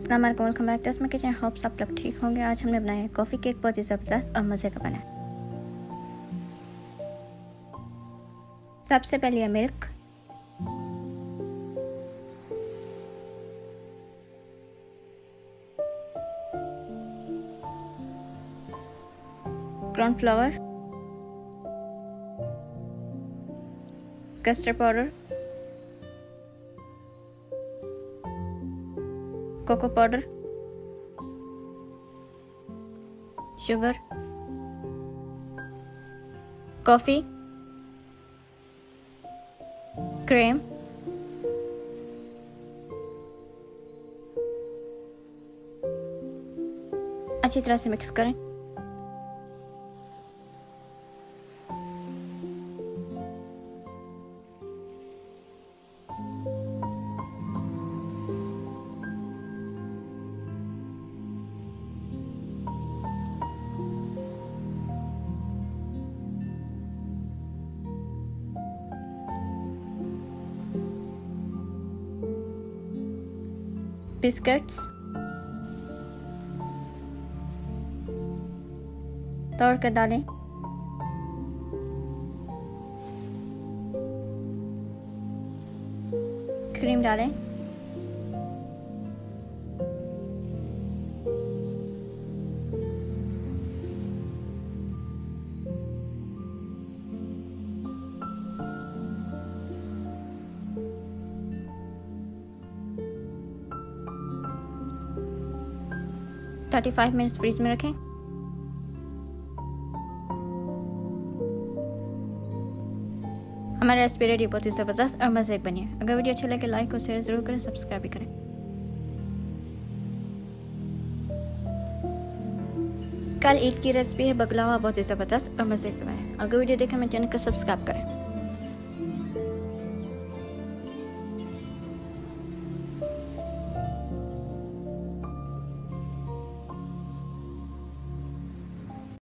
अस्सलाम वालेकुम, welcome back to my kitchen. Hope सब लोग ठीक होंगे। आज हमने बनाया है कॉफ़ी केक, बहुत ही ज़बरदस्त और मज़े का बना। सबसे पहले milk, cornflour, custard powder, cocoa powder, sugar, coffee, cream, अच्छी तरह से मिक्स करें। बिस्किट्स तोड़ कर डालें। क्रीम डालें। थर्टी 35 मिनट्स फ्रीज में रखें। हमारी रेसिपी रेडी, बहुत ही ज़बरदस्त और मज़े बनी है। अगर वीडियो अच्छा लगे लाइक और शेयर ज़रूर करें, सब्सक्राइब भी करें। कल ईद की रेसिपी है बगलावा, बहुत ही ज़बरदस्त और मज़े का है। अगर वीडियो देखें मेरे चैनल को सब्सक्राइब करें।